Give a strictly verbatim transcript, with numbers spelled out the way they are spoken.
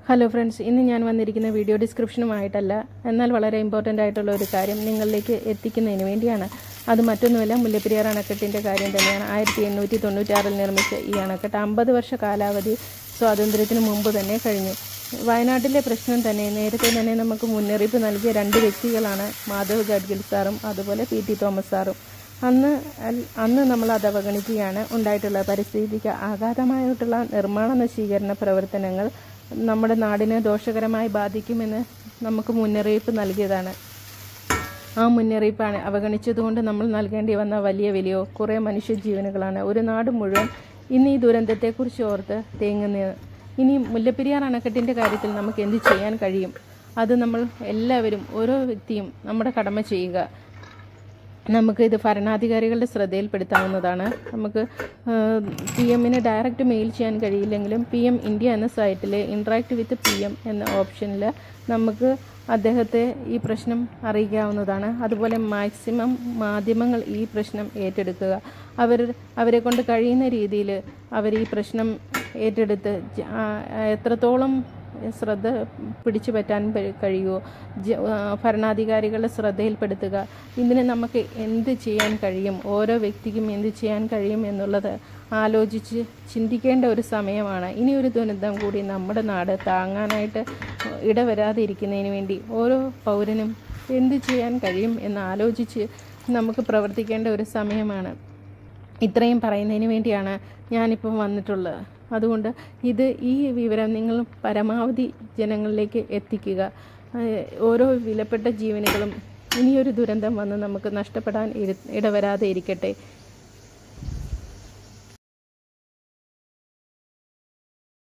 Hello friends, ഇന്ന് ഞാൻ വന്നിരിക്കുന്ന വീഡിയോ ഡിസ്ക്രിപ്ഷനുമായിട്ടല്ല, എന്നാൽ വളരെ ഇമ്പോർട്ടൻ്റ് ആയിട്ടുള്ള ഒരു കാര്യം നിങ്ങളിലേക്ക് എത്തിക്കുന്നതിന് വേണ്ടിയാണ്. അത് മറ്റൊന്നുമല്ല, മുല്ലപ്പെരിയാർ അണക്കെട്ടിൻ്റെ കാര്യം തന്നെയാണ്. ആയിരത്തി എണ്ണൂറ്റി തൊണ്ണൂറ്റാറിൽ നിർമ്മിച്ച ഈ അണക്കെട്ട് അമ്പത് വർഷ കാലാവധി സ്വാതന്ത്ര്യത്തിന് മുമ്പ് തന്നെ കഴിഞ്ഞു. വയനാട്ടിലെ പ്രശ്നം തന്നെ നേരത്തെ തന്നെ നമുക്ക് മുന്നറിയിപ്പ് നൽകിയ രണ്ട് വ്യക്തികളാണ് മാധവ് ഗഡ്ഗിൽ സാറും അതുപോലെ പി ടി തോമസ് സാറും. അന്ന് അന്ന് നമ്മൾ അത് അവഗണിക്കുകയാണ് ഉണ്ടായിട്ടുള്ള. പരിസ്ഥിതിക്ക് ആഘാതമായിട്ടുള്ള നിർമ്മാണ നശീകരണ പ്രവർത്തനങ്ങൾ നമ്മുടെ നാടിനെ ദോഷകരമായി ബാധിക്കുമെന്ന് നമുക്ക് മുന്നറിയിപ്പ് നൽകിയതാണ്. ആ മുന്നറിയിപ്പാണ് അവഗണിച്ചതുകൊണ്ട് നമ്മൾ നൽകേണ്ടി വന്ന വലിയ വിലയോ കുറേ മനുഷ്യജീവനുകളാണ്. ഒരു നാട് മുഴുവൻ ഇന്ന് ഈ ദുരന്തത്തെക്കുറിച്ച് ഓർത്ത് തേങ്ങുന്നത്. ഇനി മുല്ലപ്പെരിയാർ അണക്കെട്ടിൻ്റെ കാര്യത്തിൽ നമുക്ക് എന്ത് ചെയ്യാൻ കഴിയും? അത് നമ്മൾ എല്ലാവരും, ഓരോ വ്യക്തിയും നമ്മുടെ കടമ ചെയ്യുക. നമുക്ക് ഇത് ഭരണാധികാരികളുടെ ശ്രദ്ധയിൽപ്പെടുത്താവുന്നതാണ്. നമുക്ക് പി എമ്മിന് ഡയറക്റ്റ് മെയിൽ ചെയ്യാൻ കഴിയില്ലെങ്കിലും പി എം ഇന്ത്യ എന്ന സൈറ്റിൽ ഇൻട്രാക്ട് വിത്ത് പി എം എന്ന ഓപ്ഷനിൽ നമുക്ക് അദ്ദേഹത്തെ ഈ പ്രശ്നം അറിയിക്കാവുന്നതാണ്. അതുപോലെ മാക്സിമം മാധ്യമങ്ങൾ ഈ പ്രശ്നം ഏറ്റെടുക്കുക. അവർ അവരെ കൊണ്ട് കഴിയുന്ന രീതിയിൽ അവർ ഈ പ്രശ്നം ഏറ്റെടുത്ത് എത്രത്തോളം ശ്രദ്ധ പിടിച്ചു പറ്റാൻ കഴിയുമോ ഭരണാധികാരികളുടെ ശ്രദ്ധയിൽപ്പെടുത്തുക. ഇതിന് നമുക്ക് എന്ത് ചെയ്യാൻ കഴിയും, ഓരോ വ്യക്തിക്കും എന്ത് ചെയ്യാൻ കഴിയും എന്നുള്ളത് ആലോചിച്ച് ചിന്തിക്കേണ്ട ഒരു സമയമാണ്. ഇനി ഒരു ദുരന്തം കൂടി നമ്മുടെ നാട് താങ്ങാനായിട്ട് ഇടവരാതെ ഇരിക്കുന്നതിന് വേണ്ടി ഓരോ പൗരനും എന്ത് ചെയ്യാൻ കഴിയും എന്ന് ആലോചിച്ച് നമുക്ക് പ്രവർത്തിക്കേണ്ട ഒരു സമയമാണ്. ഇത്രയും പറയുന്നതിന് വേണ്ടിയാണ് ഞാനിപ്പം വന്നിട്ടുള്ളത്. അതുകൊണ്ട് ഇത് ഈ വിവരം നിങ്ങൾ പരമാവധി ജനങ്ങളിലേക്ക് എത്തിക്കുക. ഓരോ വിലപ്പെട്ട ജീവനുകളും ഇനിയൊരു ദുരന്തം വന്ന് നമുക്ക് നഷ്ടപ്പെടാൻ ഇടവരാതെ ഇരിക്കട്ടെ.